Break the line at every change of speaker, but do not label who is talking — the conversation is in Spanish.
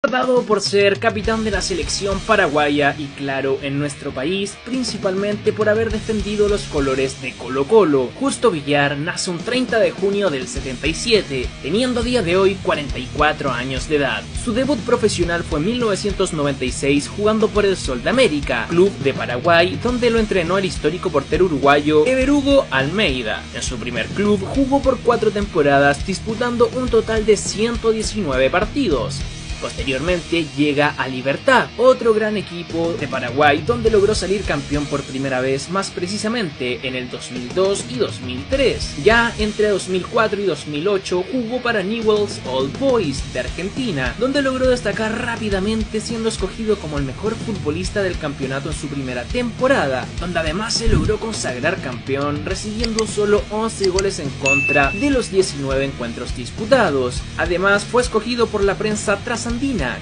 Recordado por ser capitán de la selección paraguaya y claro, en nuestro país, principalmente por haber defendido los colores de Colo-Colo. Justo Villar nace un 30 de junio del 77, teniendo a día de hoy 44 años de edad. Su debut profesional fue en 1996 jugando por el Sol de América, club de Paraguay, donde lo entrenó el histórico portero uruguayo Ever Hugo Almeida. En su primer club jugó por 4 temporadas, disputando un total de 119 partidos. Posteriormente llega a Libertad, otro gran equipo de Paraguay donde logró salir campeón por primera vez, más precisamente en el 2002 y 2003. Ya entre 2004 y 2008 jugó para Newell's Old Boys de Argentina, donde logró destacar rápidamente siendo escogido como el mejor futbolista del campeonato en su primera temporada, donde además se logró consagrar campeón recibiendo solo 11 goles en contra de los 19 encuentros disputados. Además fue escogido por la prensa trasandina,